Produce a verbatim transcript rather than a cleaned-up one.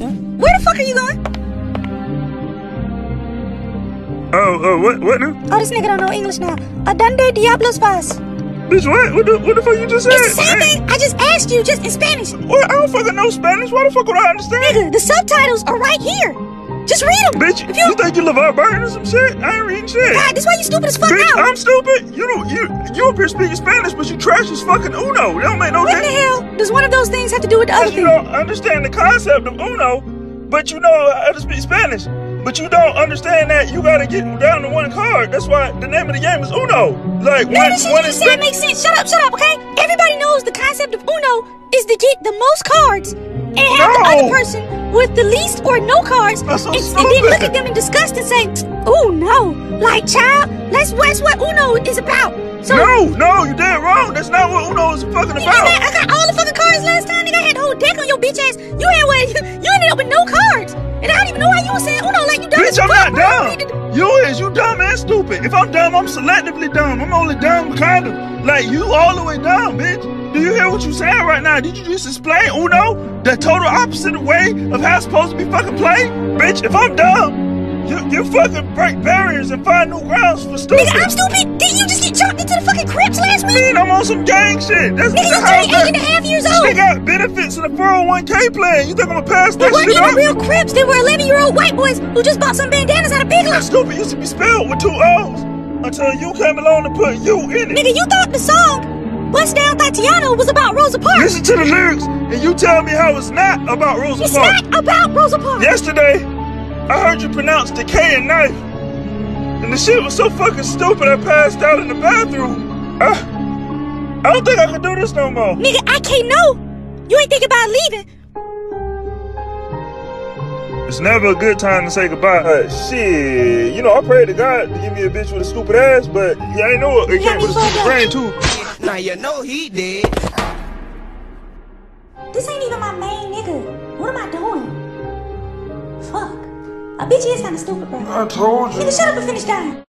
Where the fuck are you going? Oh, uh, what, what now? Oh, this nigga don't know English now. Adonde diablos vas? Bitch, what? What the, what the fuck you just said? It's the same thing. I just asked you just in Spanish. What? I don't fucking know Spanish. Why the fuck would I understand? Nigga, the subtitles are right here. Just read them. Bitch, if you, you, you think you live out burning or some shit? I ain't reading shit. God, this why you stupid as fuck Bitch, now. I'm stupid. You don't, you, you up here speaking Spanish, but you trash as fucking Uno. It don't make no What sense. the hell does one of those things have to do with the other You thing? don't understand the concept of Uno, but you know how to speak Spanish. But you don't understand that you gotta get down to one card. That's why the name of the game is Uno. Like, None one, of the shit one you is just said makes sense. Shut up, shut up, okay? Everybody knows the concept of Uno is to get the most cards and have No. the other person with the least or no cards That's so and, and then look stupid. at them in disgust and say, oh no, like child, that's, that's what Uno is about. So, No, no, you dead wrong. That's not what Uno is fucking nigga, about. I, I got all the fucking cards last time. Nigga, I had the whole deck on your bitch ass. You had what? You ended up with no cards. And I don't even know why you were saying Uno like you dumb as Bitch, I'm fuck, not bro. You need to- dumb. You is, you dumb and stupid. If I'm dumb, I'm selectively dumb. I'm only dumb kind of. Like, you all the way dumb, bitch. Do you hear what you saying right now? Did you just explain Uno? The total opposite way of how it's supposed to be fucking played? Bitch, if I'm dumb, you, you fucking break barriers and find new grounds for stupid. Nigga, I'm stupid. Didn't you just get chopped into the fucking Crips last week? Man, I'm on some gang shit. That's Nigga, the you house turned eight and a half years old. They got benefits in the four oh one K plan. You think I'm gonna pass They that weren't shit even up? real Crips. They were eleven-year-old white boys who just bought some bandanas out of Big That Lots. stupid used to be spelled with two O's until you came along and put you in it. Nigga, you thought the song Bust Down Tatiana was about Rosa Parks. Listen to the lyrics and you tell me how it's not about Rosa It's Parks. not about Rosa Parks. Yesterday, I heard you pronounce decay and knife. And the shit was so fucking stupid I passed out in the bathroom. I, I don't think I can do this no more. Nigga, I can't know. You ain't thinking about leaving. It's never a good time to say goodbye. Uh, shit, you know, I prayed to God to give me a bitch with a stupid ass, but yeah, I know it came with a stupid brain too. Now you know he did. This ain't even my main nigga. What am I doing? Fuck. A bitch is kinda stupid, bro. I told you. Nigga, shut up and finish dying.